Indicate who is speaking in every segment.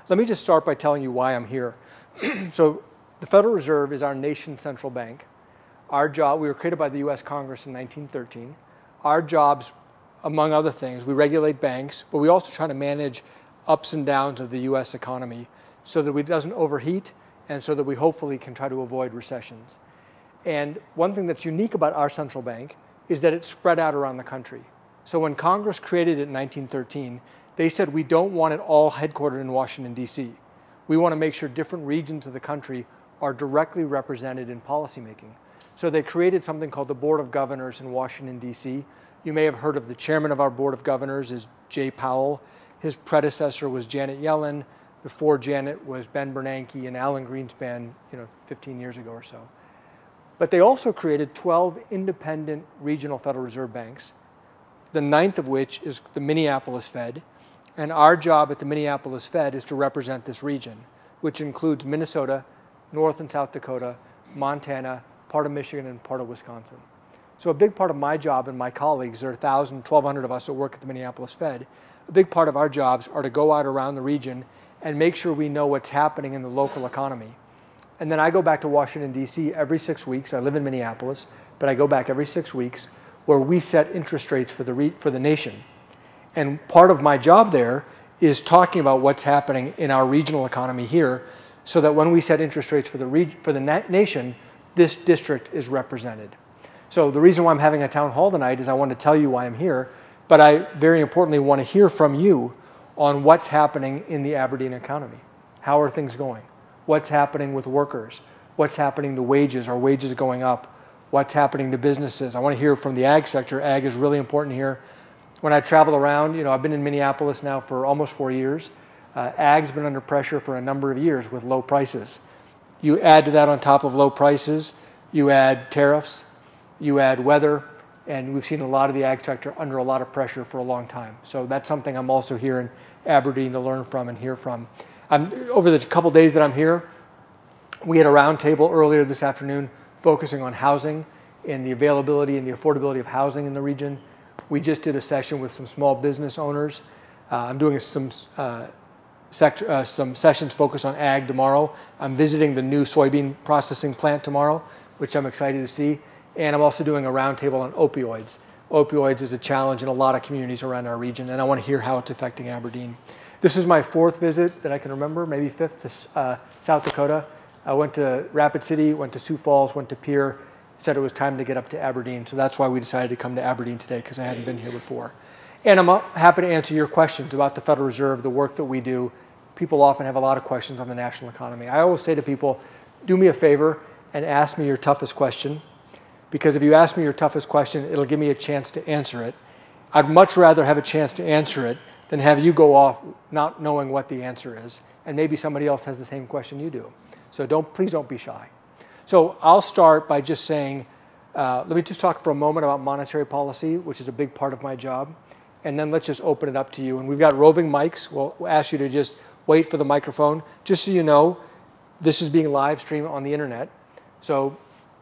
Speaker 1: Let me just start by telling you why I'm here. So the Federal Reserve is our nation's central bank. Our job, we were created by the US Congress in 1913. Our jobs, among other things, we regulate banks, but we also try to manage ups and downs of the US economy so that it doesn't overheat and so that we hopefully can try to avoid recessions. And one thing that's unique about our central bank is that it's spread out around the country. So when Congress created it in 1913, they said we don't want it all headquartered in Washington, D.C. We want to make sure different regions of the country are directly represented in policymaking. So they created something called the Board of Governors in Washington, D.C. You may have heard of the chairman of our Board of Governors is Jay Powell. His predecessor was Janet Yellen. Before Janet was Ben Bernanke and Alan Greenspan, 15 years ago or so. But they also created 12 independent regional Federal Reserve banks, the 9th of which is the Minneapolis Fed. And our job at the Minneapolis Fed is to represent this region, which includes Minnesota, North and South Dakota, Montana, part of Michigan, and part of Wisconsin. So a big part of my job and my colleagues, there are 1,000, 1,200 of us that work at the Minneapolis Fed, a big part of our jobs are to go out around the region and make sure we know what's happening in the local economy. And then I go back to Washington, D.C. every 6 weeks. I live in Minneapolis, but I go back every 6 weeks where we set interest rates for the nation. And part of my job there is talking about what's happening in our regional economy here so that when we set interest rates for the nation, this district is represented. So the reason why I'm having a town hall tonight is I want to tell you why I'm here, but I very importantly want to hear from you on what's happening in the Aberdeen economy. How are things going? What's happening with workers? What's happening to wages? Are wages going up? What's happening to businesses? I want to hear from the ag sector. Ag is really important here. When I travel around, I've been in Minneapolis now for almost 4 years. Ag's been under pressure for a number of years with low prices. You add to that on top of low prices, you add tariffs, you add weather, and we've seen a lot of the ag sector under a lot of pressure for a long time. So that's something I'm also here in Aberdeen to learn from and hear from. Over the couple days that I'm here, we had a roundtable earlier this afternoon focusing on housing and the availability and the affordability of housing in the region. We just did a session with some small business owners. I'm doing some sessions focused on ag tomorrow. I'm visiting the new soybean processing plant tomorrow, which I'm excited to see. And I'm also doing a roundtable on opioids. Opioids is a challenge in a lot of communities around our region, and I want to hear how it's affecting Aberdeen. This is my 4th visit that I can remember, maybe 5th to South Dakota. I went to Rapid City, went to Sioux Falls, went to Pierre, said it was time to get up to Aberdeen. So that's why we decided to come to Aberdeen today, because I hadn't been here before. And I'm happy to answer your questions about the Federal Reserve, the work that we do. People often have a lot of questions on the national economy. I always say to people, do me a favor and ask me your toughest question, because if you ask me your toughest question, it'll give me a chance to answer it. I'd much rather have a chance to answer it than have you go off not knowing what the answer is, and maybe somebody else has the same question you do. So please don't be shy. So I'll start by just saying, let me just talk for a moment about monetary policy, which is a big part of my job, and then let's just open it up to you. And we've got roving mics. We'll ask you to just wait for the microphone. Just so you know, this is being live streamed on the internet. So,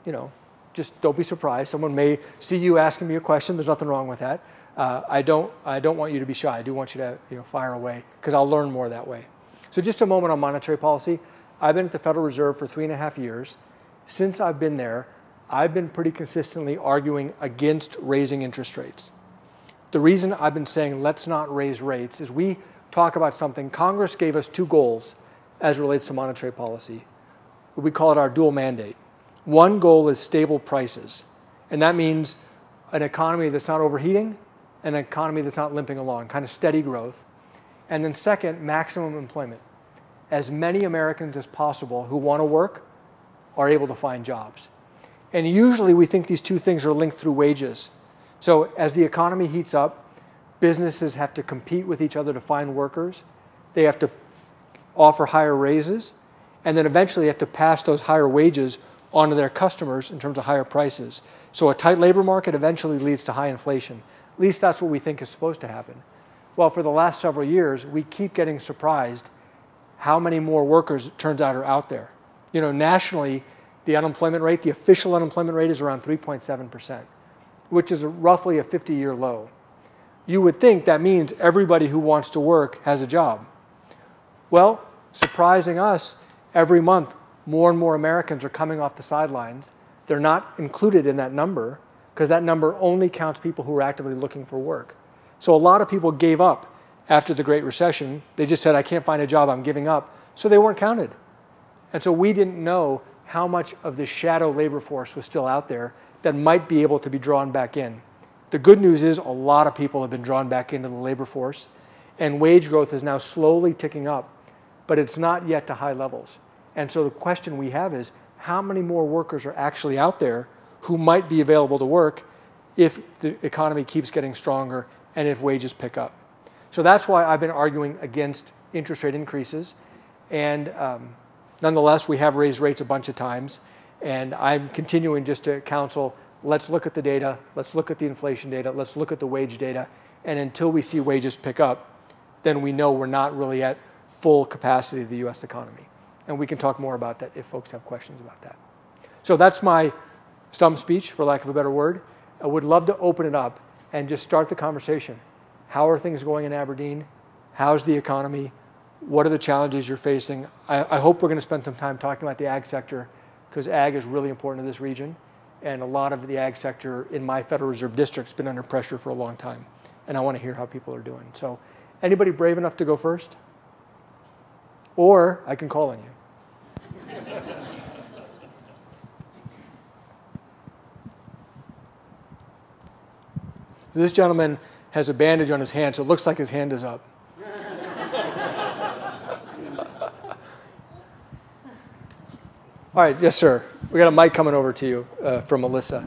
Speaker 1: just don't be surprised. Someone may see you asking me a question. There's nothing wrong with that. I don't want you to be shy. I do want you to fire away, because I'll learn more that way. So just a moment on monetary policy. I've been at the Federal Reserve for 3.5 years. Since I've been there, I've been pretty consistently arguing against raising interest rates. The reason I've been saying let's not raise rates is we talk about something. Congress gave us 2 goals as it relates to monetary policy. We call it our dual mandate. One goal is stable prices, and that means an economy that's not overheating, an economy that's not limping along, kind of steady growth. And then second, maximum employment. As many Americans as possible who want to work are able to find jobs. And usually we think these 2 things are linked through wages. So as the economy heats up, businesses have to compete with each other to find workers. They have to offer higher raises, and then eventually have to pass those higher wages onto their customers in terms of higher prices. So a tight labor market eventually leads to high inflation. At least that's what we think is supposed to happen. Well, for the last several years, we keep getting surprised how many more workers, it turns out, are out there. Nationally, the unemployment rate, the official unemployment rate is around 3.7%, which is roughly a 50-year low. You would think that means everybody who wants to work has a job. Well, surprising us, every month, more and more Americans are coming off the sidelines. They're not included in that number because that number only counts people who are actively looking for work. So a lot of people gave up after the Great Recession. They just said, I can't find a job, I'm giving up. So they weren't counted. And so we didn't know how much of the shadow labor force was still out there that might be able to be drawn back in. The good news is a lot of people have been drawn back into the labor force, and wage growth is now slowly ticking up, but it's not yet to high levels. And so the question we have is, how many more workers are actually out there who might be available to work if the economy keeps getting stronger and if wages pick up? So that's why I've been arguing against interest rate increases. And nonetheless, we have raised rates a bunch of times. And I'm continuing just to counsel, let's look at the data, let's look at the inflation data, let's look at the wage data. And until we see wages pick up, then we know we're not really at full capacity of the US economy. And we can talk more about that if folks have questions about that. So that's my stump speech, for lack of a better word. I would love to open it up and just start the conversation. How are things going in Aberdeen? How's the economy? What are the challenges you're facing? I hope we're going to spend some time talking about the ag sector, because ag is really important to this region. And a lot of the ag sector in my Federal Reserve District has been under pressure for a long time. And I want to hear how people are doing. So anybody brave enough to go first? Or I can call on you. This gentleman has a bandage on his hand, so it looks like his hand is up. All right, yes, sir. We got a mic coming over to you from Melissa.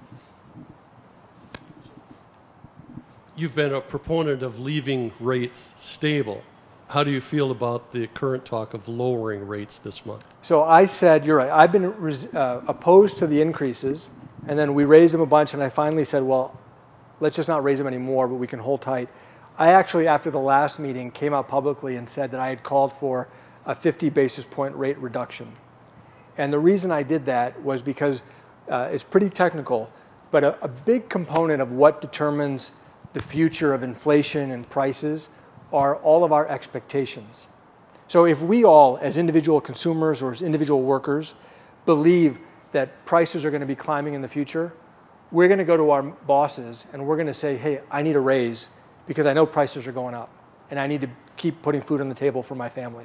Speaker 2: You've been a proponent of leaving rates stable. How do you feel about the current talk of lowering rates this month?
Speaker 1: So I said, you're right, I've been opposed to the increases, and then we raised them a bunch, and I finally said, well, let's just not raise them anymore, but we can hold tight. I actually, after the last meeting, came out publicly and said that I had called for a 50 basis point rate reduction. And the reason I did that was because it's pretty technical, but a big component of what determines the future of inflation and prices are all of our expectations. So if we all, as individual consumers or as individual workers, believe that prices are going to be climbing in the future, we're going to go to our bosses and we're going to say, hey, I need a raise because I know prices are going up and I need to keep putting food on the table for my family.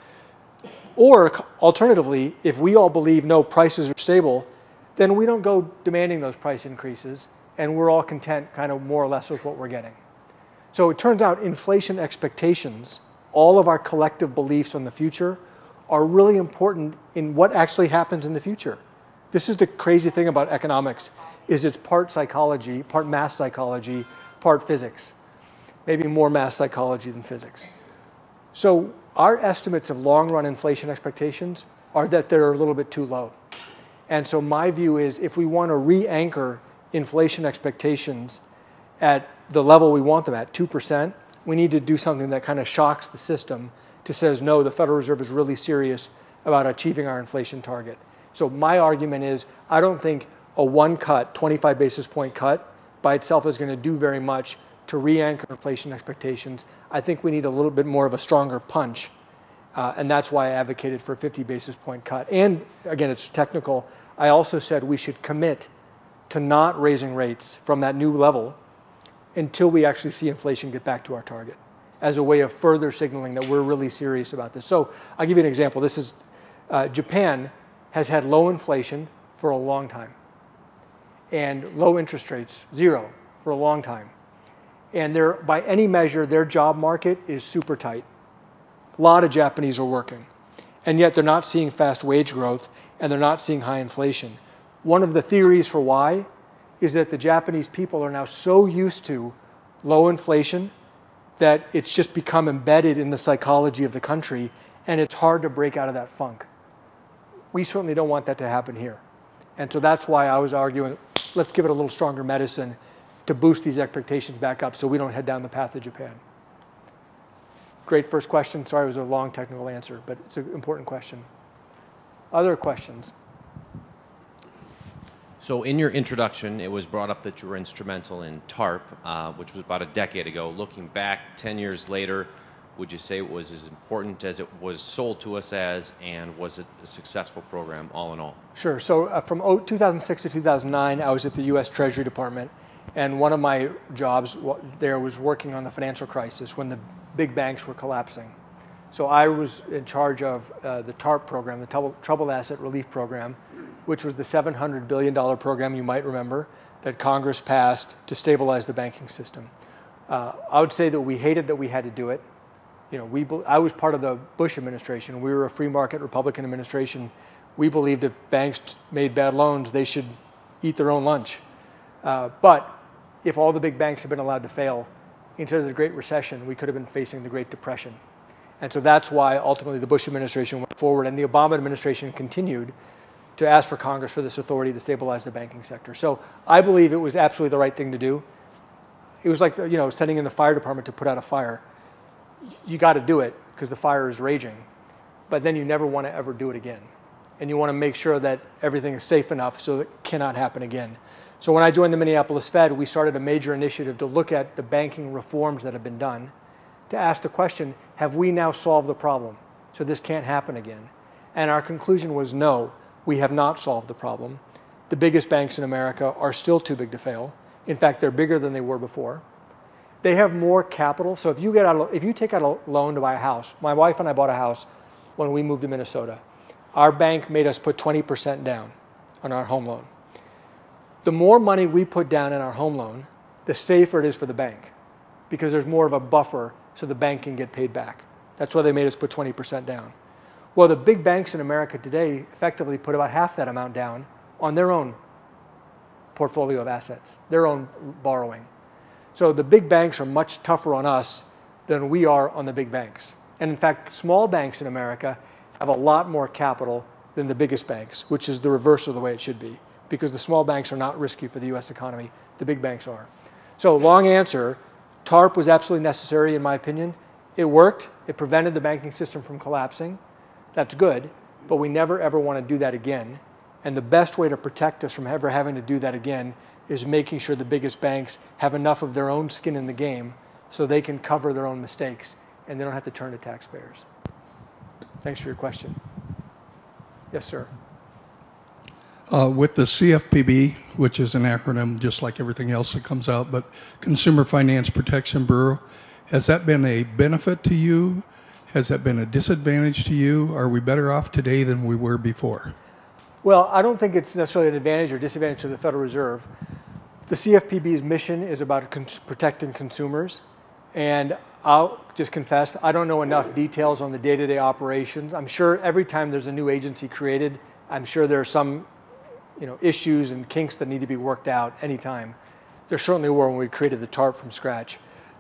Speaker 1: Or alternatively, if we all believe no, prices are stable, then we don't go demanding those price increases and we're all content kind of more or less with what we're getting. So it turns out inflation expectations, all of our collective beliefs on the future, are really important in what actually happens in the future. This is the crazy thing about economics, is it's part psychology, part math psychology, part physics. Maybe more math psychology than physics. So our estimates of long-run inflation expectations are that they're a little bit too low. And so my view is if we want to re-anchor inflation expectations at the level we want them at, 2%, we need to do something that kind of shocks the system to says, no, the Federal Reserve is really serious about achieving our inflation target. So my argument is I don't think a one cut, 25 basis point cut by itself is going to do very much to re-anchor inflation expectations. I think we need a little bit more of a stronger punch. And that's why I advocated for a 50 basis point cut. And again, it's technical. I also said we should commit to not raising rates from that new level until we actually see inflation get back to our target as a way of further signaling that we're really serious about this. So I'll give you an example. This is Japan has had low inflation for a long time and low interest rates, 0 for a long time. And by any measure, their job market is super tight. A lot of Japanese are working, and yet they're not seeing fast wage growth and they're not seeing high inflation. One of the theories for why is that the Japanese people are now so used to low inflation that it's just become embedded in the psychology of the country, and it's hard to break out of that funk. We certainly don't want that to happen here. And so that's why I was arguing, let's give it a little stronger medicine to boost these expectations back up so we don't head down the path of Japan. Great first question. Sorry it was a long technical answer, but it's an important question. Other questions?
Speaker 3: So in your introduction, it was brought up that you were instrumental in TARP, which was about a decade ago. Looking back 10 years later, would you say it was as important as it was sold to us as, and was it a successful program all in all?
Speaker 1: Sure. So from 2006 to 2009, I was at the U.S. Treasury Department, and one of my jobs there was working on the financial crisis when the big banks were collapsing. So I was in charge of the TARP program, the Troubled Asset Relief Program, which was the $700 billion program, you might remember, that Congress passed to stabilize the banking system. I would say that we hated that we had to do it. You know, I was part of the Bush administration. We were a free market Republican administration. We believed if banks made bad loans, they should eat their own lunch. But if all the big banks had been allowed to fail, instead of the Great Recession, we could have been facing the Great Depression. And so that's why ultimately the Bush administration went forward, and the Obama administration continued to ask for Congress for this authority to stabilize the banking sector. So I believe it was absolutely the right thing to do. It was like, you know, sending in the fire department to put out a fire. You got to do it because the fire is raging, but then you never want to ever do it again. And you want to make sure that everything is safe enough so it cannot happen again. So when I joined the Minneapolis Fed, we started a major initiative to look at the banking reforms that have been done, to ask the question, have we now solved the problem so this can't happen again? And our conclusion was no, we have not solved the problem. The biggest banks in America are still too big to fail. In fact, they're bigger than they were before. They have more capital. So if you take out a loan to buy a house, my wife and I bought a house when we moved to Minnesota. Our bank made us put 20% down on our home loan. The more money we put down in our home loan, the safer it is for the bank, because there's more of a buffer so the bank can get paid back. That's why they made us put 20% down. Well, the big banks in America today effectively put about half that amount down on their own portfolio of assets, their own borrowing. So the big banks are much tougher on us than we are on the big banks. And in fact, small banks in America have a lot more capital than the biggest banks, which is the reverse of the way it should be, because the small banks are not risky for the US economy, the big banks are. So long answer, TARP was absolutely necessary in my opinion. It worked, it prevented the banking system from collapsing. That's good, but we never ever want to do that again. And the best way to protect us from ever having to do that again is making sure the biggest banks have enough of their own skin in the game so they can cover their own mistakes and they don't have to turn to taxpayers. Thanks for your question. Yes, sir.
Speaker 4: With the CFPB, which is an acronym just like everything else that comes out, but Consumer Finance Protection Bureau, has that been a benefit to you? Has that been a disadvantage to you? Are we better off today than we were before?
Speaker 1: Well, I don't think it's necessarily an advantage or disadvantage to the Federal Reserve. The CFPB's mission is about protecting consumers. And I'll just confess, I don't know enough details on the day-to-day operations. I'm sure every time there's a new agency created, I'm sure there are some issues and kinks that need to be worked out anytime. There certainly were when we created the TARP from scratch.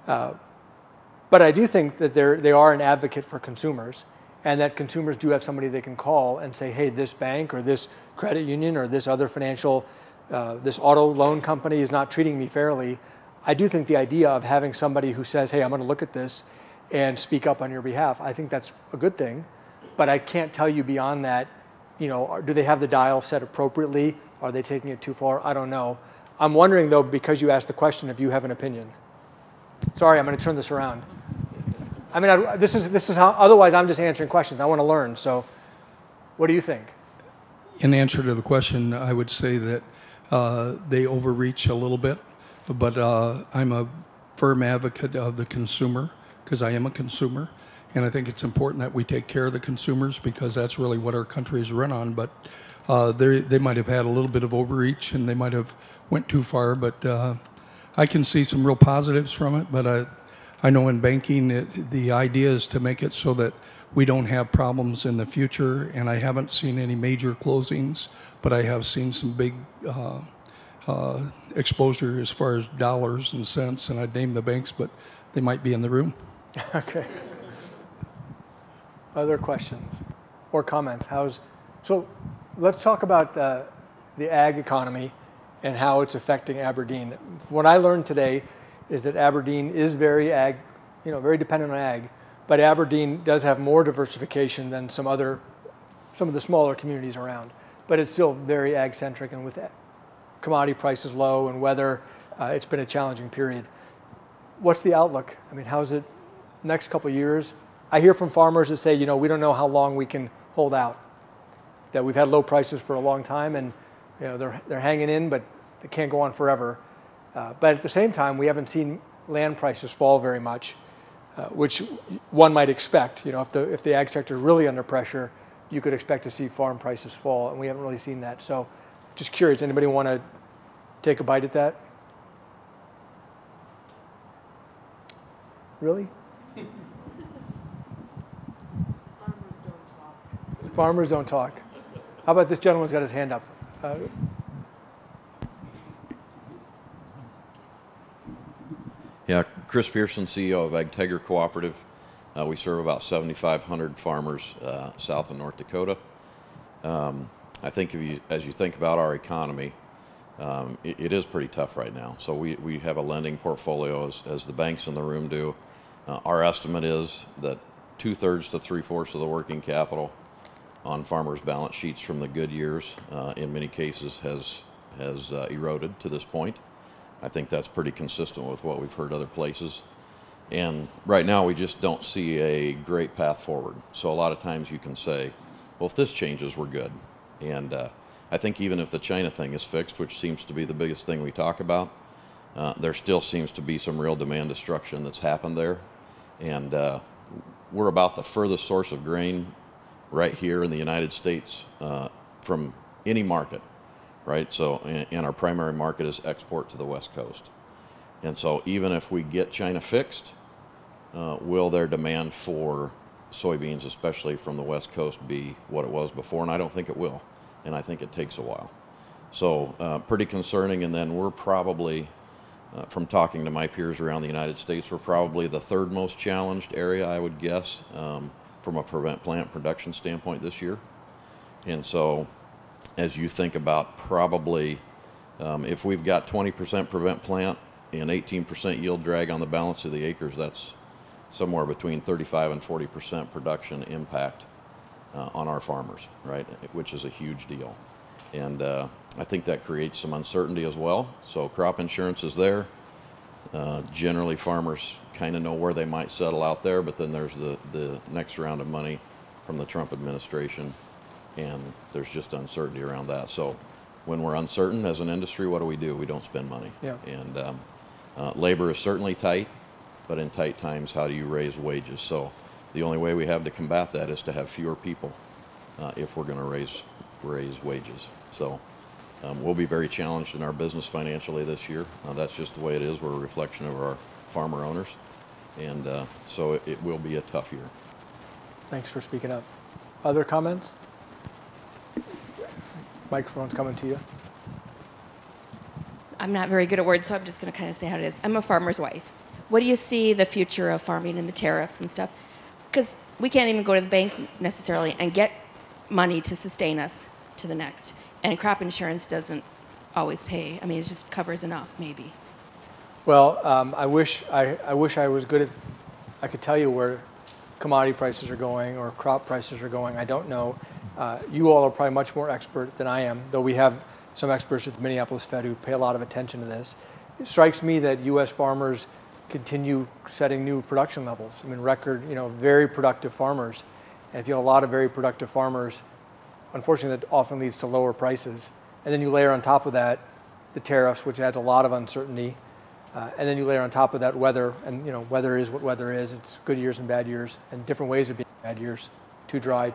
Speaker 1: But I do think that they are an advocate for consumers, and that consumers do have somebody they can call and say, hey, this bank or this credit union or this other financial, this auto loan company is not treating me fairly. I do think the idea of having somebody who says, hey, I'm going to look at this and speak up on your behalf, I think that's a good thing. But I can't tell you beyond that, do they have the dial set appropriately? Are they taking it too far? I don't know. I'm wondering, though, because you asked the question, if you have an opinion. Sorry, I'm going to turn this around. I mean, this is how, otherwise I'm just answering questions. I want to learn. So what do you think?
Speaker 4: In answer to the question, I would say that they overreach a little bit, but I'm a firm advocate of the consumer because I am a consumer. And I think it's important that we take care of the consumers because that's really what our country is run on. But they might have had a little bit of overreach and they might have went too far. But I can see some real positives from it. But I know in banking, the idea is to make it so that we don't have problems in the future. And I haven't seen any major closings, but I have seen some big exposure as far as dollars and cents. And I'd name the banks, but they might be in the room.
Speaker 1: Okay. Other questions or comments? So let's talk about the ag economy and how it's affecting Aberdeen. What I learned today is that Aberdeen is very ag, very dependent on ag, but Aberdeen does have more diversification than some of the smaller communities around. But it's still very ag-centric, and with commodity prices low and weather, it's been a challenging period. What's the outlook? I mean, how's it next couple of years, I hear from farmers that say, you know, we don't know how long we can hold out. That we've had low prices for a long time, and you know they're hanging in, but they can't go on forever. But at the same time, we haven't seen land prices fall very much, which one might expect. You know, if the ag sector is really under pressure, you could expect to see farm prices fall, and we haven't really seen that. So, just curious, anybody want to take a bite at that? Really? Farmers don't talk. How about this gentleman's got his hand up?
Speaker 5: Yeah, Chris Pearson, CEO of AgTegra Cooperative. We serve about 7,500 farmers south of North Dakota. I think as you think about our economy, it is pretty tough right now. So we have a lending portfolio, as the banks in the room do. Our estimate is that 2/3 to 3/4 of the working capital on farmers' balance sheets from the good years, in many cases, has eroded to this point. I think that's pretty consistent with what we've heard other places. And right now, we just don't see a great path forward. So a lot of times you can say, well, if this changes, we're good. And I think even if the China thing is fixed, which seems to be the biggest thing we talk about, there still seems to be some real demand destruction that's happened there. And we're about the furthest source of grain right here in the United States from any market, right? So, and our primary market is export to the West Coast. And so even if we get China fixed, will their demand for soybeans, especially from the West Coast, be what it was before? And I don't think it will. And I think it takes a while. So pretty concerning. And then we're probably, from talking to my peers around the United States, we're probably the third most challenged area, I would guess, from a prevent plant production standpoint this year. And so as you think about probably, if we've got 20% prevent plant and 18% yield drag on the balance of the acres, that's somewhere between 35 and 40% production impact on our farmers, right? Which is a huge deal. And I think that creates some uncertainty as well. So crop insurance is there. Generally, farmers kind of know where they might settle out there, but then there's the next round of money from the Trump administration, and there's just uncertainty around that. So when we're uncertain as an industry, what do? We don't spend money.
Speaker 1: Yeah.
Speaker 5: And labor is certainly tight, but in tight times, how do you raise wages? So the only way we have to combat that is to have fewer people if we're going to raise wages. So we'll be very challenged in our business financially this year. That's just the way it is. We're a reflection of our farmer owners. And so it will be a tough year.
Speaker 1: Thanks for speaking up. Other comments? Microphone's coming to you.
Speaker 6: I'm not very good at words, so I'm just going to kind of say how it is. I'm a farmer's wife. What do you see the future of farming and the tariffs and stuff? Because we can't even go to the bank necessarily and get money to sustain us to the next. And crop insurance doesn't always pay. I mean, it just covers enough, maybe.
Speaker 1: Well, I wish I was good at, I could tell you where commodity prices are going or crop prices are going. I don't know. You all are probably much more expert than I am, though we have some experts at the Minneapolis Fed who pay a lot of attention to this. It strikes me that U.S. farmers continue setting new production levels. I mean, record, very productive farmers. And if you have a lot of very productive farmers, unfortunately, that often leads to lower prices. And then you layer on top of that the tariffs, which adds a lot of uncertainty. And then you layer on top of that weather, and weather is what weather is. It's good years and bad years, and different ways of being bad years. Too dry.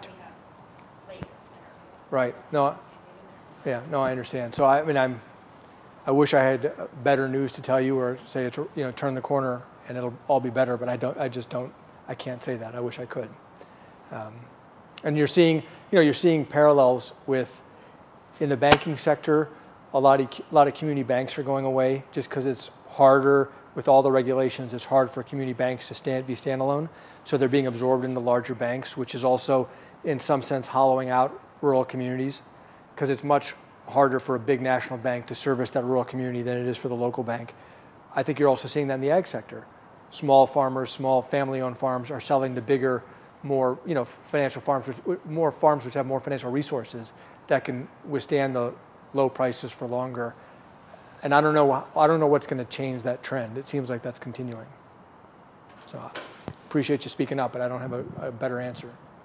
Speaker 1: Right. No. Yeah. No, I understand. So I I wish I had better news to tell you, or say it's turn the corner and it'll all be better. But I don't. I just don't. I can't say that. I wish I could. And you're seeing parallels with in the banking sector. A lot of community banks are going away just because it's harder with all the regulations. It's hard for community banks to be standalone, so they're being absorbed into larger banks, which is also, in some sense, hollowing out rural communities, because it's much harder for a big national bank to service that rural community than it is for the local bank. I think you're also seeing that in the ag sector. Small farmers, small family-owned farms are selling to bigger, more financial farms, more farms which have more financial resources that can withstand the low prices for longer. And I don't know what's going to change that trend. It seems like that's continuing. So appreciate you speaking up, but I don't have a better answer.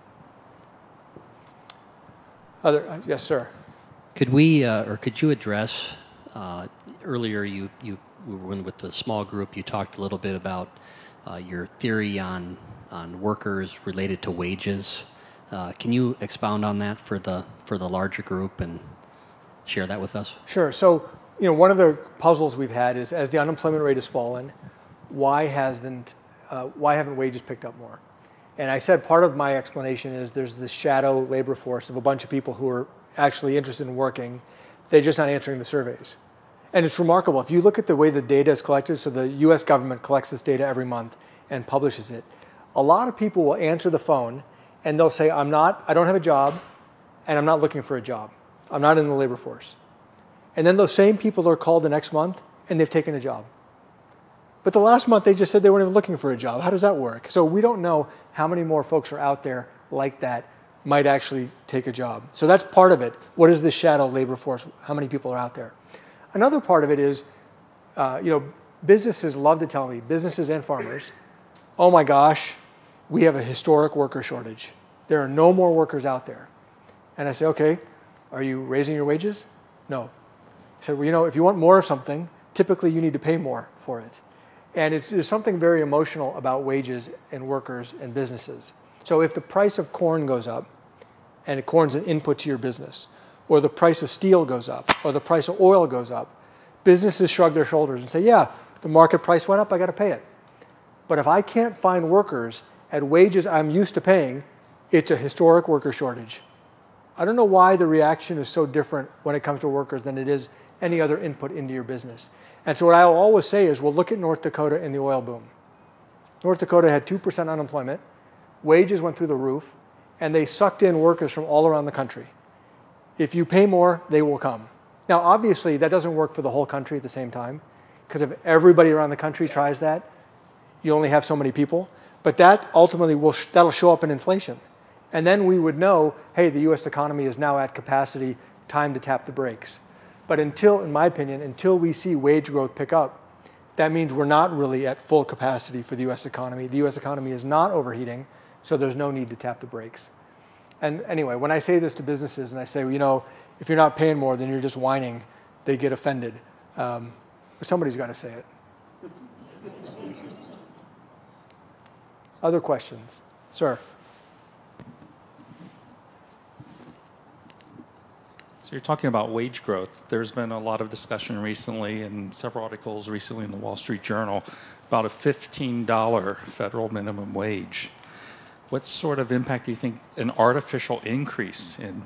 Speaker 1: Yes, sir.
Speaker 7: Could we, or could you address, earlier you were with the small group, you talked a little bit about your theory on workers related to wages. Can you expound on that for the larger group and share that with us?
Speaker 1: Sure. So, one of the puzzles we've had is as the unemployment rate has fallen, why haven't wages picked up more? And I said part of my explanation is there's this shadow labor force of a bunch of people who are actually interested in working. They're just not answering the surveys. And it's remarkable. If you look at the way the data is collected, so the US government collects this data every month and publishes it, a lot of people will answer the phone and they'll say, I don't have a job and I'm not looking for a job. I'm not in the labor force. And then those same people are called the next month and they've taken a job. But the last month they just said they weren't even looking for a job. How does that work? So we don't know how many more folks are out there like that might actually take a job. So that's part of it. What is the shadow labor force? How many people are out there? Another part of it is, businesses love to tell me, businesses and farmers, oh my gosh, we have a historic worker shortage. There are no more workers out there. And I say, okay, are you raising your wages? No. I said, well, if you want more of something, typically you need to pay more for it. And there's something very emotional about wages and workers and businesses. So if the price of corn goes up, and corn's an input to your business, or the price of steel goes up, or the price of oil goes up, businesses shrug their shoulders and say, yeah, the market price went up, I got to pay it. But if I can't find workers at wages I'm used to paying, it's a historic worker shortage. I don't know why the reaction is so different when it comes to workers than it is any other input into your business. And so what I'll always say is, well, look at North Dakota in the oil boom. North Dakota had 2% unemployment, wages went through the roof, and they sucked in workers from all around the country. If you pay more, they will come. Now, obviously, that doesn't work for the whole country at the same time, because if everybody around the country tries that, you only have so many people. But that ultimately that'll show up in inflation. And then we would know, hey, the US economy is now at capacity, time to tap the brakes. But in my opinion, until we see wage growth pick up, that means we're not really at full capacity for the US economy. The US economy is not overheating, so there's no need to tap the brakes. And anyway, when I say this to businesses and I say, if you're not paying more, then you're just whining, they get offended. But somebody's got to say it. Other questions? Sir.
Speaker 8: So you're talking about wage growth. There's been a lot of discussion recently and several articles recently in the Wall Street Journal about a $15 federal minimum wage. What sort of impact do you think an artificial increase in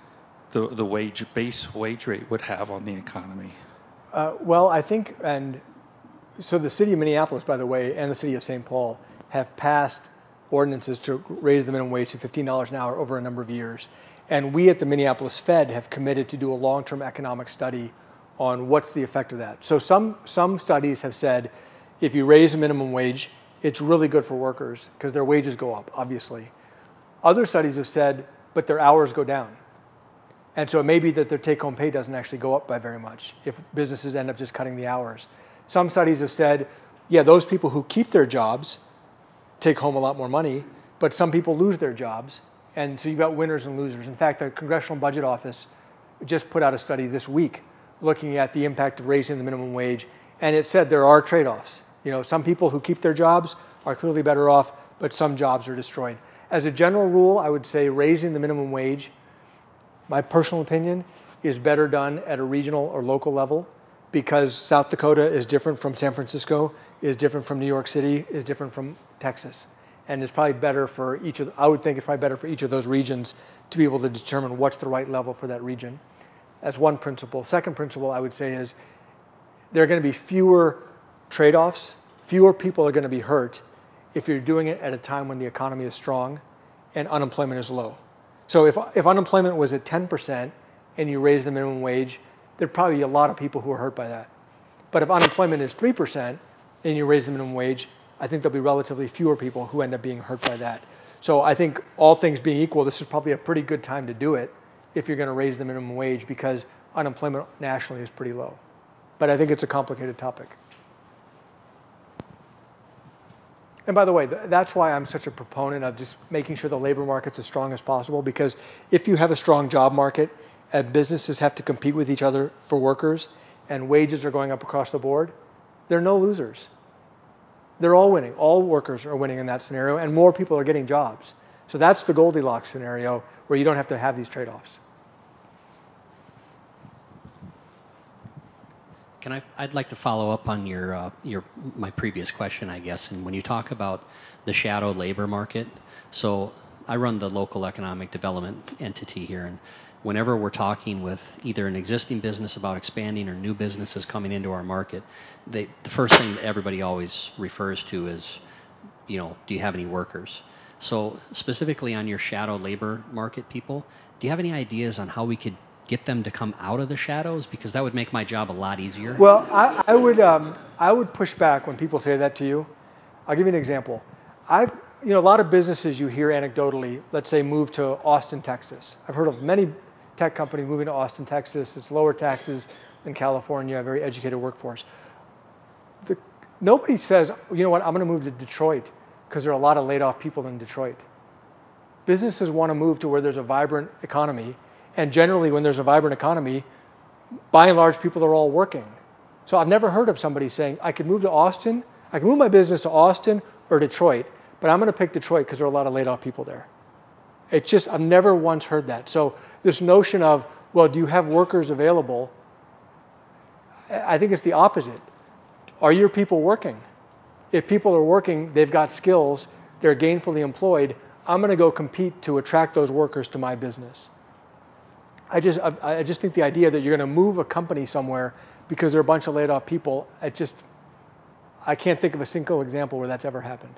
Speaker 8: the base wage rate would have on the economy?
Speaker 1: Well, I think, and so the city of Minneapolis, by the way, and the city of St. Paul have passed ordinances to raise the minimum wage to $15 an hour over a number of years. And we at the Minneapolis Fed have committed to do a long-term economic study on what's the effect of that. So some studies have said if you raise the minimum wage, it's really good for workers because their wages go up, obviously. Other studies have said, but their hours go down. And so it may be that their take-home pay doesn't actually go up by very much if businesses end up just cutting the hours. Some studies have said, yeah, those people who keep their jobs take home a lot more money, but some people lose their jobs. And so you've got winners and losers. In fact, the Congressional Budget Office just put out a study this week looking at the impact of raising the minimum wage. And it said there are trade-offs. Some people who keep their jobs are clearly better off, but some jobs are destroyed. As a general rule, I would say raising the minimum wage, my personal opinion, is better done at a regional or local level because South Dakota is different from San Francisco, is different from New York City, is different from Texas. And it's probably better for I would think it's probably better for each of those regions to be able to determine what's the right level for that region. That's one principle. Second principle I would say is there are going to be fewer trade-offs. Fewer people are going to be hurt if you're doing it at a time when the economy is strong and unemployment is low. So if unemployment was at 10% and you raise the minimum wage, there'd probably be a lot of people who are hurt by that. But if unemployment is 3% and you raise the minimum wage, I think there'll be relatively fewer people who end up being hurt by that. So I think all things being equal, this is probably a pretty good time to do it if you're going to raise the minimum wage because unemployment nationally is pretty low. But I think it's a complicated topic. And by the way, that's why I'm such a proponent of just making sure the labor market's as strong as possible, because if you have a strong job market and businesses have to compete with each other for workers and wages are going up across the board, there are no losers. They're all winning. All workers are winning in that scenario, and more people are getting jobs. So that's the Goldilocks scenario where you don't have to have these trade-offs.
Speaker 7: I'd like to follow up on my previous question, I guess. And when you talk about the shadow labor market, so I run the local economic development entity here, and whenever we're talking with either an existing business about expanding or new businesses coming into our market, the first thing that everybody always refers to is, do you have any workers? So specifically on your shadow labor market people, do you have any ideas on how we could get them to come out of the shadows? Because that would make my job a lot easier.
Speaker 1: Well, I would push back when people say that to you. I'll give you an example. A lot of businesses you hear anecdotally, let's say, move to Austin, Texas. I've heard of many tech companies moving to Austin, Texas. It's lower taxes than California, a very educated workforce. Nobody says, you know what, I'm going to move to Detroit because there are a lot of laid off people in Detroit. Businesses want to move to where there's a vibrant economy. And generally, when there's a vibrant economy, by and large, people are all working. So I've never heard of somebody saying, I could move to Austin, I can move my business to Austin or Detroit, but I'm going to pick Detroit because there are a lot of laid off people there. It's just, I've never once heard that. So this notion of, well, do you have workers available? I think it's the opposite. Are your people working? If people are working, they've got skills, they're gainfully employed, I'm going to go compete to attract those workers to my business. I just think the idea that you're going to move a company somewhere because there are a bunch of laid off people, I can't think of a single example where that's ever happened.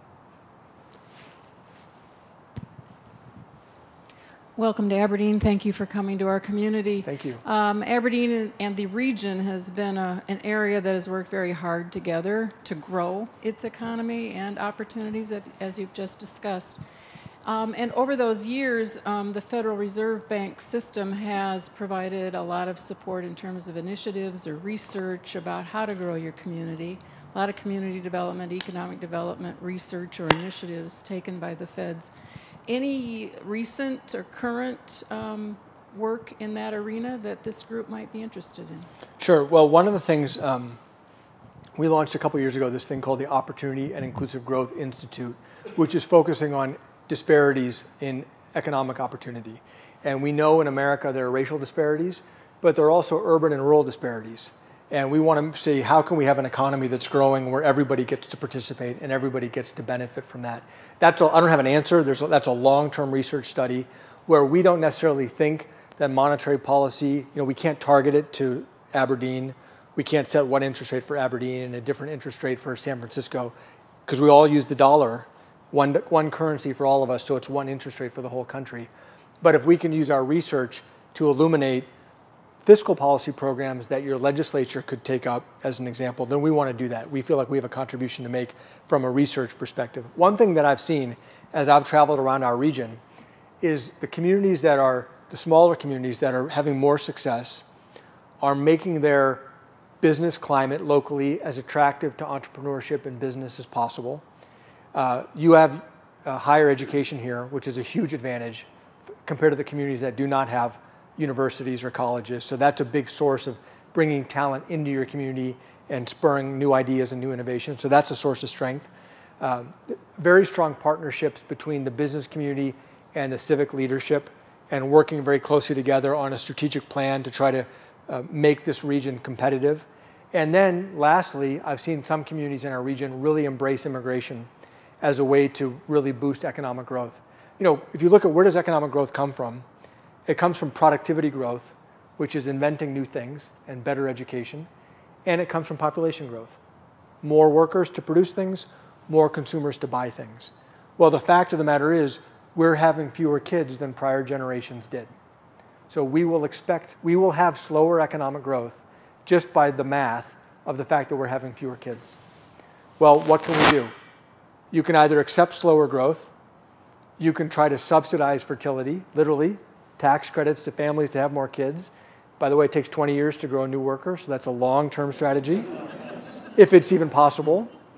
Speaker 9: Welcome to Aberdeen. Thank you for coming to our community.
Speaker 1: Thank you.
Speaker 9: Aberdeen and the region has been an area that has worked very hard together to grow its economy and opportunities, as you've just discussed. And over those years, the Federal Reserve Bank system has provided a lot of support in terms of initiatives or research about how to grow your community. A lot of community development, economic development, research or initiatives taken by the feds. Any recent or current work in that arena that this group might be interested in?
Speaker 1: Sure. Well, one of the things we launched a couple years ago, this thing called the Opportunity and Inclusive Growth Institute, which is focusing on disparities in economic opportunity. And we know in America there are racial disparities, but there are also urban and rural disparities. And we want to see how can we have an economy that's growing where everybody gets to participate and everybody gets to benefit from that. I don't have an answer. That's a long-term research study where we don't necessarily think that monetary policy, we can't target it to Aberdeen. We can't set one interest rate for Aberdeen and a different interest rate for San Francisco because we all use the dollar. One currency for all of us, so it's one interest rate for the whole country. But if we can use our research to illuminate fiscal policy programs that your legislature could take up, as an example, then we want to do that. We feel like we have a contribution to make from a research perspective. One thing that I've seen as I've traveled around our region is the communities that are, the smaller communities that are having more success are making their business climate locally as attractive to entrepreneurship and business as possible. You have higher education here, which is a huge advantage compared to the communities that do not have universities or colleges. So that's a big source of bringing talent into your community and spurring new ideas and new innovation. So that's a source of strength. Very strong partnerships between the business community and the civic leadership and working very closely together on a strategic plan to try to make this region competitive. And then lastly, I've seen some communities in our region really embrace immigration as a way to really boost economic growth. If you look at where does economic growth come from, it comes from productivity growth, which is inventing new things and better education, and it comes from population growth. More workers to produce things, more consumers to buy things. Well, the fact of the matter is we're having fewer kids than prior generations did. So we will have slower economic growth just by the math of the fact that we're having fewer kids. Well, what can we do? You can either accept slower growth, you can try to subsidize fertility, literally, tax credits to families to have more kids. By the way, it takes 20 years to grow a new worker, so that's a long-term strategy, if it's even possible.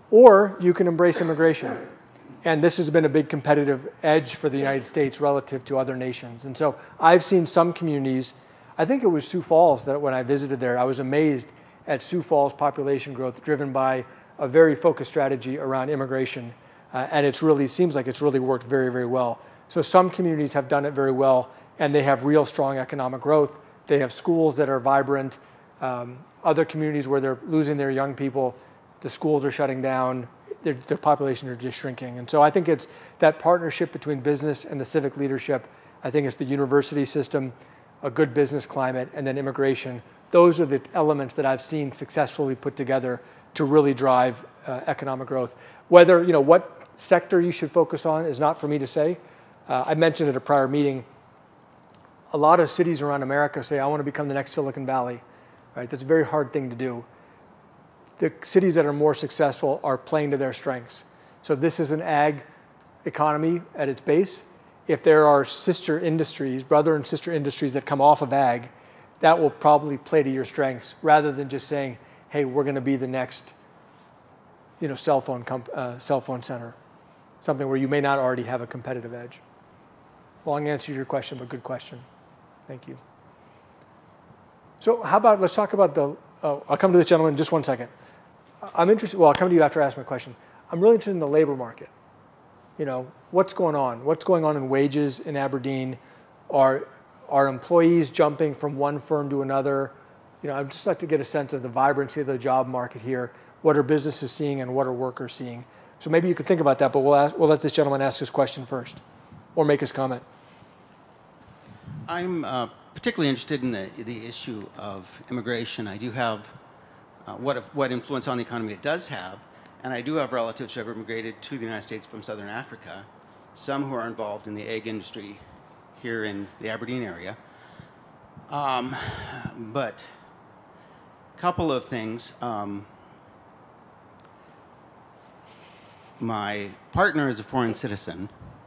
Speaker 1: Or you can embrace immigration. And this has been a big competitive edge for the United States relative to other nations. And so I've seen some communities, I think it was Sioux Falls that when I visited there, I was amazed at Sioux Falls population growth driven by a very focused strategy around immigration. And it really seems like it's really worked very, very well. So some communities have done it very well, and they have real strong economic growth. They have schools that are vibrant. Other communities where they're losing their young people, the schools are shutting down, their populations are just shrinking. And so I think it's that partnership between business and the civic leadership. I think it's the university system, a good business climate, and then immigration. Those are the elements that I've seen successfully put together to really drive economic growth. Whether, what sector you should focus on is not for me to say. I mentioned at a prior meeting, a lot of cities around America say, I want to become the next Silicon Valley. Right? That's a very hard thing to do. The cities that are more successful are playing to their strengths. So this is an ag economy at its base. If there are sister industries, brother and sister industries that come off of ag, that will probably play to your strengths rather than just saying, hey, we're going to be the next cell phone center, something where you may not already have a competitive edge. Long answer to your question, but good question. Thank you. So how about, let's talk about I'll come to this gentleman in just 1 second. I'm interested, well, I'll come to you after I ask my question. I'm really interested in the labor market. What's going on? What's going on in wages in Aberdeen? Are employees jumping from one firm to another? I'd just like to get a sense of the vibrancy of the job market here. What are businesses seeing and what are workers seeing? So maybe you could think about that, but we'll let this gentleman ask his question first or make his comment.
Speaker 10: I'm particularly interested in the issue of immigration. I do have what influence on the economy it does have, and I do have relatives who have immigrated to the United States from Southern Africa, some who are involved in the egg industry here in the Aberdeen area. But a couple of things. My partner is a foreign citizen,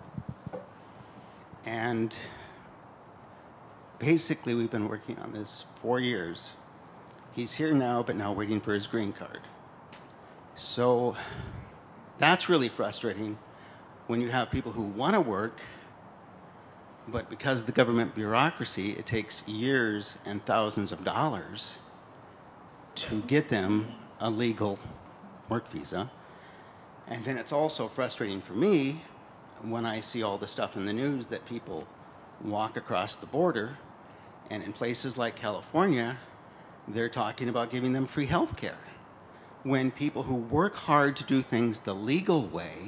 Speaker 10: and basically we've been working on this 4 years. He's here now, but now waiting for his green card. So that's really frustrating when you have people who want to work, but because of the government bureaucracy, it takes years and thousands of dollars to get them a legal work visa. And then it's also frustrating for me when I see all the stuff in the news that people walk across the border, and in places like California, they're talking about giving them free health care. When people who work hard to do things the legal way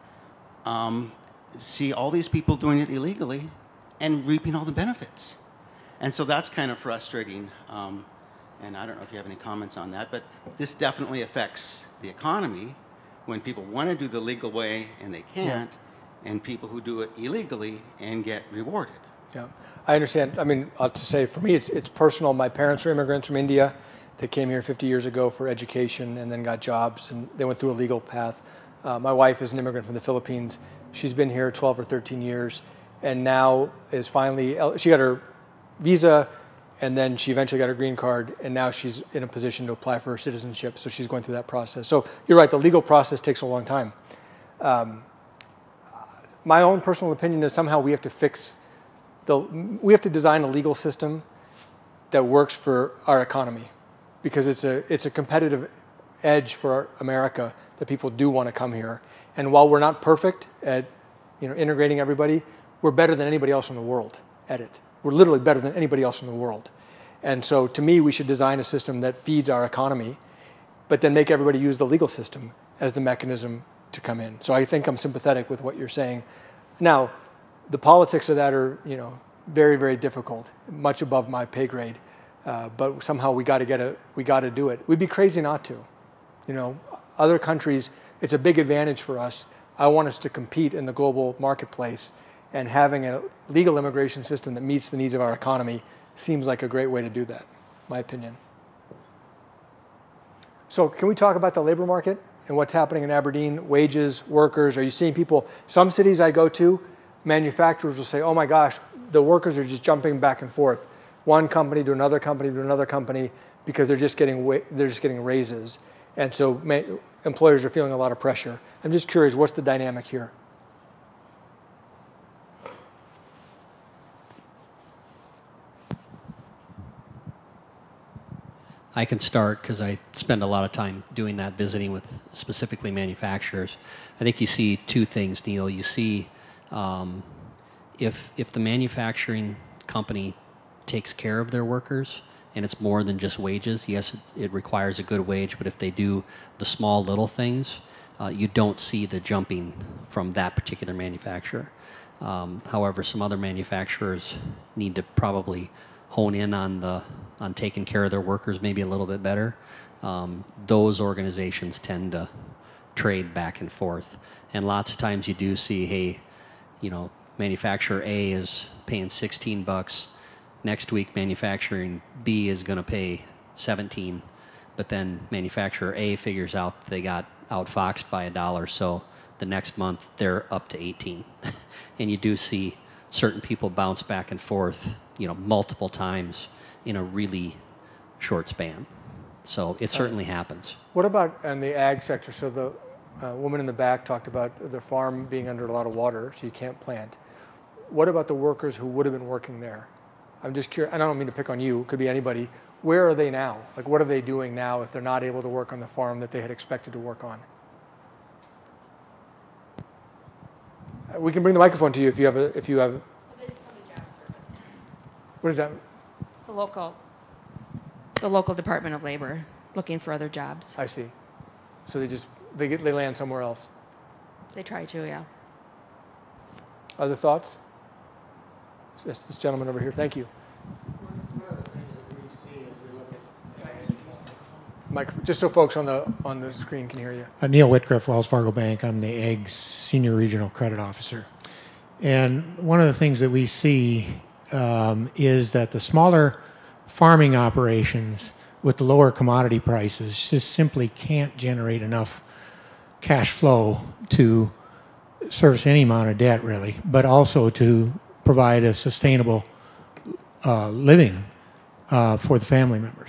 Speaker 10: see all these people doing it illegally and reaping all the benefits. And so that's kind of frustrating. And I don't know if you have any comments on that, but this definitely affects the economy when people want to do the legal way and they can't, and people who do it illegally and get rewarded.
Speaker 1: Yeah, I understand. I mean, to say for me, it's personal. My parents are immigrants from India. They came here 50 years ago for education and then got jobs, and they went through a legal path. My wife is an immigrant from the Philippines. She's been here 12 or 13 years, and now is finally, she got her visa, and then she eventually got her green card, and now she's in a position to apply for her citizenship, so she's going through that process. So you're right, the legal process takes a long time. My own personal opinion is somehow we have to design a legal system that works for our economy, because it's a competitive edge for America that people do want to come here. And while we're not perfect at integrating everybody, we're better than anybody else in the world at it. We're literally better than anybody else in the world. And so to me, we should design a system that feeds our economy, but then make everybody use the legal system as the mechanism to come in. So I think I'm sympathetic with what you're saying. Now, the politics of that are very, very difficult, much above my pay grade. But somehow we got to do it. We'd be crazy not to. Other countries, it's a big advantage for us. I want us to compete in the global marketplace, and having a legal immigration system that meets the needs of our economy seems like a great way to do that, my opinion. So can we talk about the labor market and what's happening in Aberdeen? Wages, workers, are you seeing people? Some cities I go to, manufacturers will say, oh my gosh, the workers are just jumping back and forth, one company to another company to another company, because they're just getting raises. And so employers are feeling a lot of pressure. I'm just curious, what's the dynamic here?
Speaker 7: I can start because I spend a lot of time doing that, visiting with specifically manufacturers. I think you see two things, Neel. You see if the manufacturing company takes care of their workers, and it's more than just wages. Yes, it requires a good wage, but if they do the small little things, you don't see the jumping from that particular manufacturer. However, some other manufacturers need to probably hone in on taking care of their workers maybe a little bit better. Those organizations tend to trade back and forth. And lots of times you do see, hey, you know, manufacturer A is paying $16. Next week, manufacturing B is going to pay 17, but then manufacturer A figures out they got outfoxed by $1, so the next month they're up to 18. And you do see certain people bounce back and forth, you know, multiple times in a really short span. So it certainly happens.
Speaker 1: What about in the ag sector? So the woman in the back talked about the farm being under a lot of water, so you can't plant. What about the workers who would have been working there? I'm just curious, and I don't mean to pick on you, it could be anybody. Where are they now? Like, what are they doing now if they're not able to work on the farm that they had expected to work on? We can bring the microphone to you if you have
Speaker 6: They just come to job service.
Speaker 1: What is that?
Speaker 6: The local Department of Labor looking for other jobs.
Speaker 1: I see. So they land somewhere else.
Speaker 6: They try to, yeah.
Speaker 1: Other thoughts? This gentleman over here. Thank you.
Speaker 11: One of the things that we see as we look at
Speaker 1: Just so folks on the screen can hear you.
Speaker 11: Neil Whitcroft, Wells Fargo Bank. I'm the Ag Senior Regional Credit Officer. And one of the things that we see is that the smaller farming operations with the lower commodity prices just simply can't generate enough cash flow to service any amount of debt, really, but also to provide a sustainable living for the family members.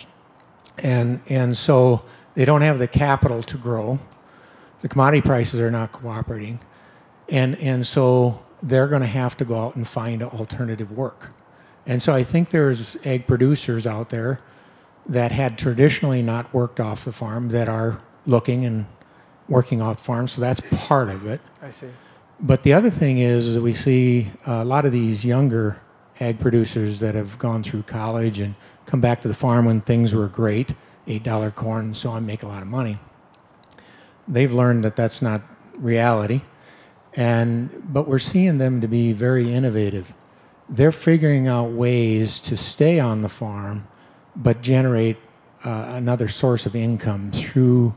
Speaker 11: And so they don't have the capital to grow. The commodity prices are not cooperating. And so they're going to have to go out and find alternative work. And so I think there's ag producers out there that had traditionally not worked off the farm that are looking and working off the farm. So that's part of it.
Speaker 1: I see.
Speaker 11: But the other thing is that we see a lot of these younger ag producers that have gone through college and come back to the farm when things were great, $8 corn and so on, make a lot of money. They've learned that that's not reality, but we're seeing them to be very innovative. They're figuring out ways to stay on the farm but generate another source of income through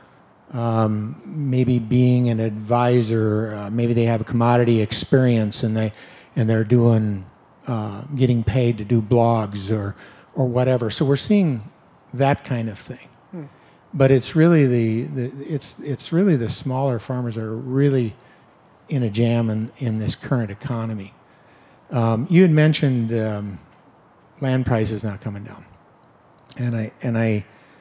Speaker 11: maybe being an advisor. Maybe they have a commodity experience and they're doing getting paid to do blogs or whatever. So we're seeing that kind of thing. But it's really it's really the smaller farmers that are really in a jam in this current economy. You had mentioned land prices not coming down, and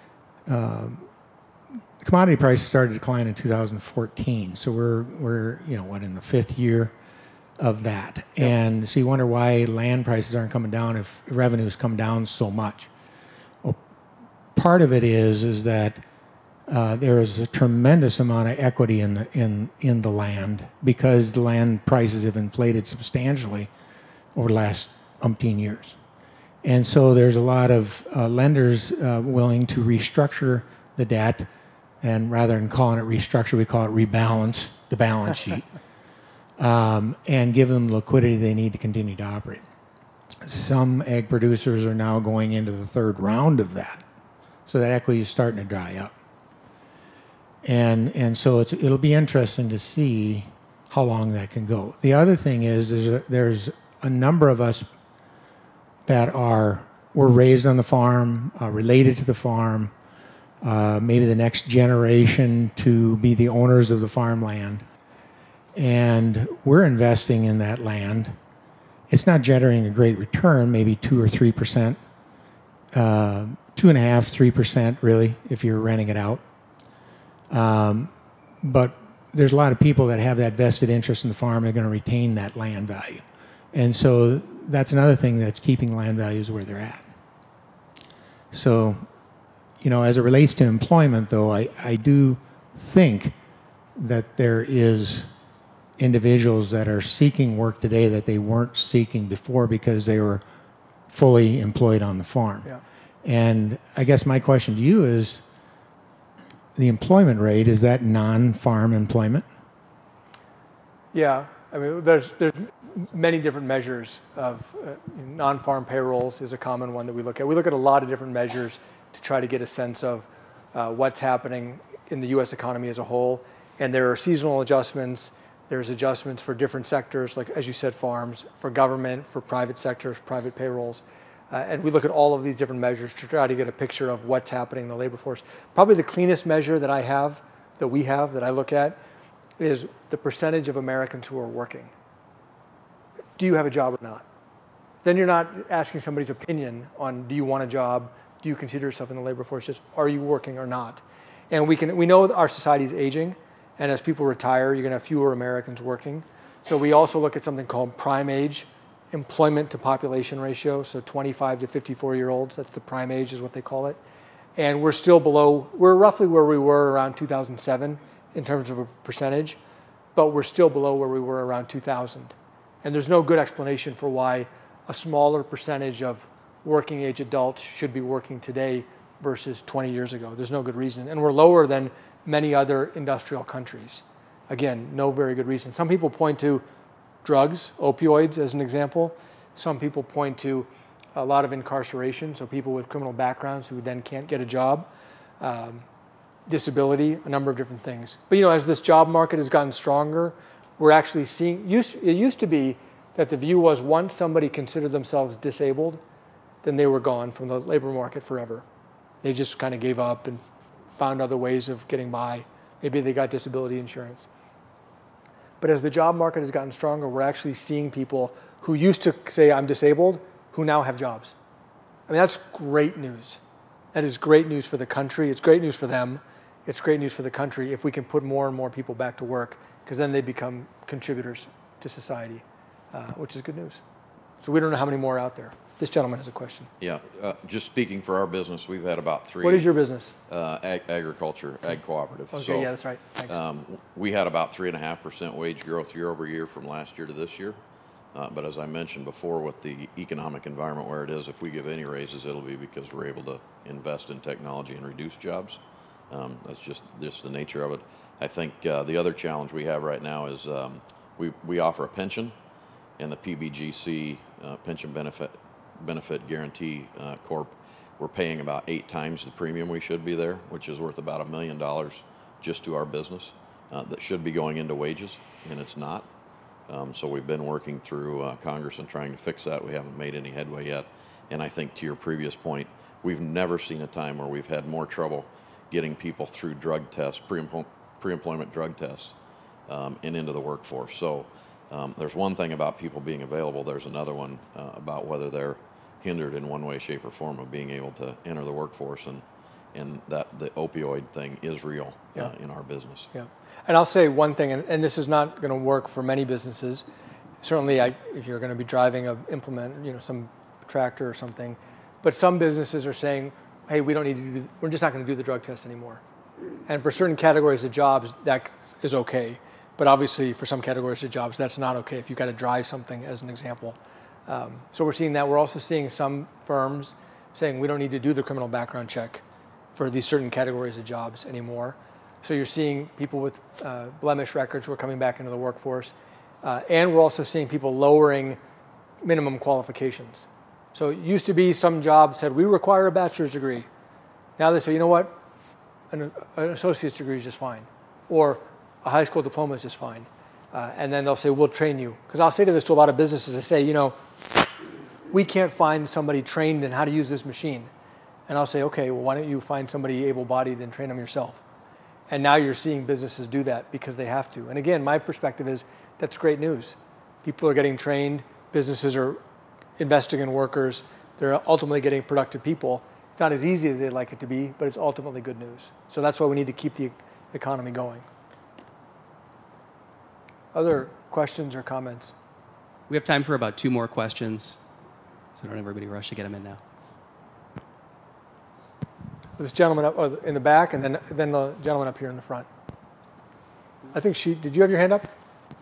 Speaker 11: commodity prices started to decline in 2014. So we're in the fifth year of that, and so you wonder why land prices aren't coming down if revenues come down so much. Well, part of it is that there is a tremendous amount of equity in the land because the land prices have inflated substantially over the last umpteen years. And so there's a lot of lenders willing to restructure the debt, and rather than calling it restructure, we call it rebalance the balance sheet, and give them the liquidity they need to continue to operate. Some ag producers are now going into the third round of that, so that equity is starting to dry up. And so it'll be interesting to see how long that can go. The other thing is there's a number of us that were raised on the farm, related to the farm, maybe the next generation to be the owners of the farmland. And we're investing in that land. It's not generating a great return, maybe 2 or 3%, 2.5%, 3% really, if you're renting it out. But there's a lot of people that have that vested interest in the farm. They're going to retain that land value. And so that's another thing that's keeping land values where they're at. So, you know, as it relates to employment, though, I do think that there is individuals that are seeking work today that they weren't seeking before because they were fully employed on the farm.
Speaker 1: Yeah.
Speaker 11: And I guess my question to you is, the employment rate, is that non-farm employment?
Speaker 1: Yeah, I mean, there's many different measures of non-farm payrolls is a common one that we look at. We look at a lot of different measures to try to get a sense of what's happening in the U.S. economy as a whole. And there are seasonal adjustments. There's adjustments for different sectors, like, as you said, farms, for government, for private sectors, private payrolls. And we look at all of these different measures to try to get a picture of what's happening in the labor force. Probably the cleanest measure that we have, that I look at, is the percentage of Americans who are working. Do you have a job or not? Then you're not asking somebody's opinion on, do you want a job? Do you consider yourself in the labor force? Just, are you working or not? And we know that our society is aging, and as people retire, you're going to have fewer Americans working. So we also look at something called prime age employment to population ratio, so 25 to 54-year-olds, that's the prime age is what they call it. And we're still below, we're roughly where we were around 2007 in terms of a percentage, but we're still below where we were around 2000. And there's no good explanation for why a smaller percentage of working age adults should be working today versus 20 years ago. There's no good reason. And we're lower than many other industrial countries. Again, no very good reason. Some people point to drugs, opioids as an example. Some people point to a lot of incarceration, so people with criminal backgrounds who then can't get a job, disability, a number of different things. But, you know, as this job market has gotten stronger, we're actually seeing, it used to be that the view was once somebody considered themselves disabled, then they were gone from the labor market forever. They just kind of gave up and found other ways of getting by. Maybe they got disability insurance. But as the job market has gotten stronger, we're actually seeing people who used to say, I'm disabled, who now have jobs. I mean, that's great news. That is great news for the country. It's great news for them. It's great news for the country if we can put more and more people back to work, because then they become contributors to society, which is good news. So we don't know how many more are out there. This gentleman has a question.
Speaker 5: Yeah, just speaking for our business, we've had about three.
Speaker 1: What is your business?
Speaker 5: Agriculture, ag cooperative.
Speaker 1: Okay,
Speaker 5: so,
Speaker 1: yeah, that's right. Thanks.
Speaker 5: We had about 3.5% wage growth year over year from last year to this year. But as I mentioned before, with the economic environment where it is, if we give any raises, it'll be because we're able to invest in technology and reduce jobs. That's just the nature of it. I think the other challenge we have right now is we offer a pension, and the PBGC pension benefit guarantee corp, we're paying about 8 times the premium we should be there, which is worth about $1 million just to our business that should be going into wages, and it's not. So we've been working through Congress and trying to fix that. We haven't made any headway yet. And I think to your previous point, we've never seen a time where we've had more trouble getting people through drug tests, pre-employment drug tests, and into the workforce. So there's one thing about people being available. There's another one about whether they're hindered in one way, shape, or form of being able to enter the workforce. And that the opioid thing is real in our business.
Speaker 1: Yeah. And I'll say one thing, and this is not going to work for many businesses. Certainly, if you're going to be driving a implement, some tractor or something, but some businesses are saying, "Hey, we don't need to do. We're just not going to do the drug test anymore." And for certain categories of jobs, that is okay. But obviously, for some categories of jobs, that's not okay. If you've got to drive something, as an example, so we're seeing that. We're also seeing some firms saying we don't need to do the criminal background check for these certain categories of jobs anymore. So you're seeing people with blemish records who are coming back into the workforce. And we're also seeing people lowering minimum qualifications. So it used to be some jobs said, we require a bachelor's degree. Now they say, you know what? An associate's degree is just fine. Or a high school diploma is just fine. And then they'll say, we'll train you. Because I'll say to this to a lot of businesses, I say, we can't find somebody trained in how to use this machine. And I'll say, okay, well, why don't you find somebody able-bodied and train them yourself? And now you're seeing businesses do that because they have to. And again, my perspective is that's great news. People are getting trained. Businesses are investing in workers. They're ultimately getting productive people. It's not as easy as they'd like it to be, but it's ultimately good news. So that's why we need to keep the economy going. Other questions or comments?
Speaker 12: We have time for about 2 more questions, so don't everybody rush to get them in now.
Speaker 1: This gentleman up in the back, and then the gentleman up here in the front. I think did you have your hand up?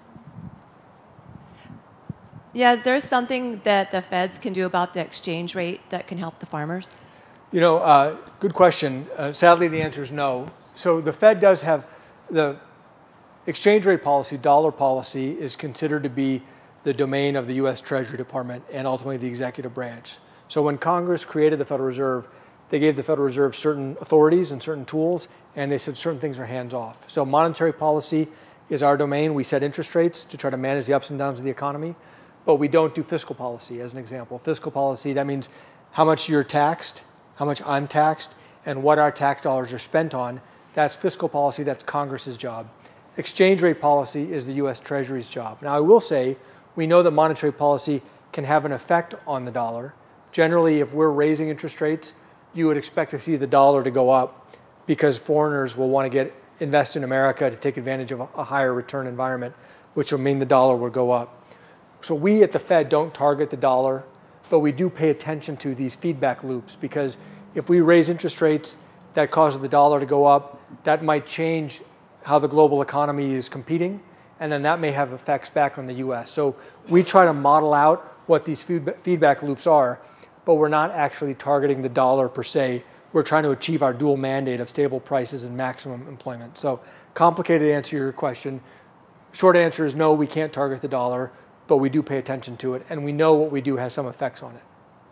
Speaker 13: Yeah, is there something that the feds can do about the exchange rate that can help the farmers?
Speaker 1: You know, good question. Sadly, the answer is no. So the Fed does have the exchange rate policy, dollar policy, is considered to be the domain of the U.S. Treasury Department and ultimately the executive branch. So when Congress created the Federal Reserve, they gave the Federal Reserve certain authorities and certain tools, and they said certain things are hands-off. So monetary policy is our domain. We set interest rates to try to manage the ups and downs of the economy, but we don't do fiscal policy, as an example. Fiscal policy, that means how much you're taxed, how much I'm taxed, and what our tax dollars are spent on. That's fiscal policy. That's Congress's job. Exchange rate policy is the U.S. Treasury's job. Now, I will say, we know that monetary policy can have an effect on the dollar. Generally, if we're raising interest rates, you would expect to see the dollar to go up because foreigners will want to invest in America to take advantage of a higher return environment, which will mean the dollar will go up. So we at the Fed don't target the dollar, but we do pay attention to these feedback loops because if we raise interest rates, that causes the dollar to go up. That might change how the global economy is competing, and then that may have effects back on the U.S. So we try to model out what these feedback loops are, but we're not actually targeting the dollar per se. We're trying to achieve our dual mandate of stable prices and maximum employment. So complicated answer to your question. Short answer is no, we can't target the dollar, but we do pay attention to it, and we know what we do has some effects on it.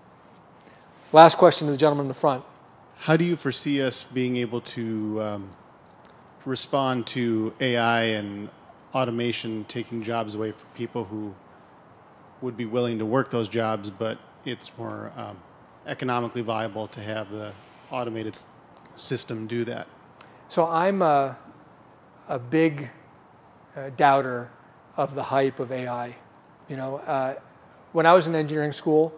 Speaker 1: Last question to the gentleman in the front.
Speaker 14: How do you foresee us being able to respond to AI and automation taking jobs away from people who would be willing to work those jobs, but it's more economically viable to have the automated system do that?
Speaker 1: So I'm a big doubter of the hype of AI. You know, when I was in engineering school,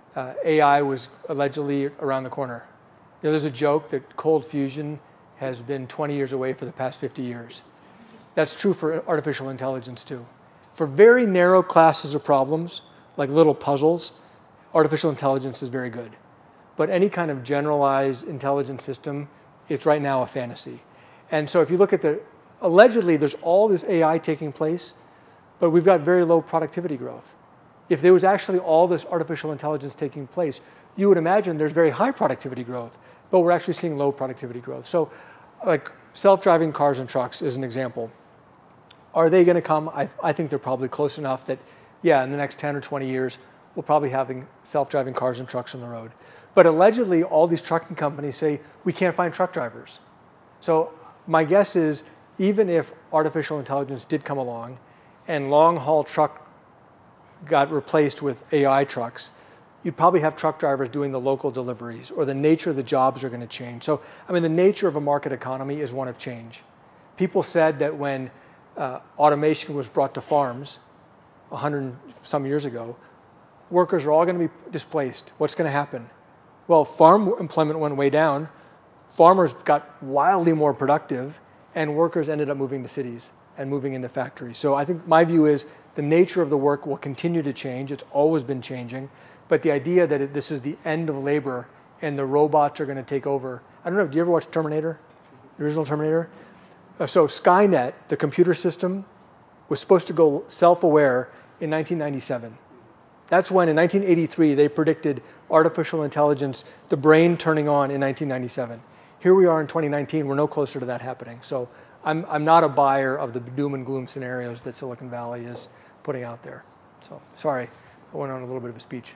Speaker 1: AI was allegedly around the corner. You know, there's a joke that cold fusion has been 20 years away for the past 50 years. That's true for artificial intelligence too. For very narrow classes of problems, like little puzzles, artificial intelligence is very good. But any kind of generalized intelligence system, it's right now a fantasy. And so if you look at allegedly there's all this AI taking place, but we've got very low productivity growth. If there was actually all this artificial intelligence taking place, you would imagine there's very high productivity growth, but we're actually seeing low productivity growth. So like self-driving cars and trucks is an example. Are they going to come? I think they're probably close enough that, yeah, in the next 10 or 20 years, we'll probably having self-driving cars and trucks on the road. But allegedly, all these trucking companies say, we can't find truck drivers. So my guess is, even if artificial intelligence did come along and long-haul truck got replaced with AI trucks, you'd probably have truck drivers doing the local deliveries, or the nature of the jobs are going to change. So, I mean, the nature of a market economy is one of change. People said that when automation was brought to farms 100 some years ago, workers are all going to be displaced. What's going to happen? Well, farm employment went way down. Farmers got wildly more productive, and workers ended up moving to cities and moving into factories. So I think my view is the nature of the work will continue to change. It's always been changing. But the idea that this is the end of labor and the robots are going to take over. I don't know, do you ever watch Terminator? The original Terminator? So Skynet, the computer system, was supposed to go self-aware in 1997. That's when, in 1983, they predicted artificial intelligence, the brain turning on in 1997. Here we are in 2019, we're no closer to that happening. So I'm not a buyer of the doom and gloom scenarios that Silicon Valley is putting out there. So sorry, I went on a little bit of a speech.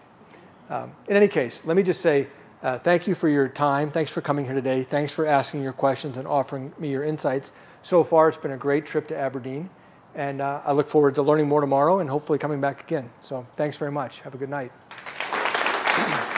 Speaker 1: In any case, let me just say thank you for your time. Thanks for coming here today. Thanks for asking your questions and offering me your insights. So far, it's been a great trip to Aberdeen. And I look forward to learning more tomorrow and hopefully coming back again. So thanks very much. Have a good night.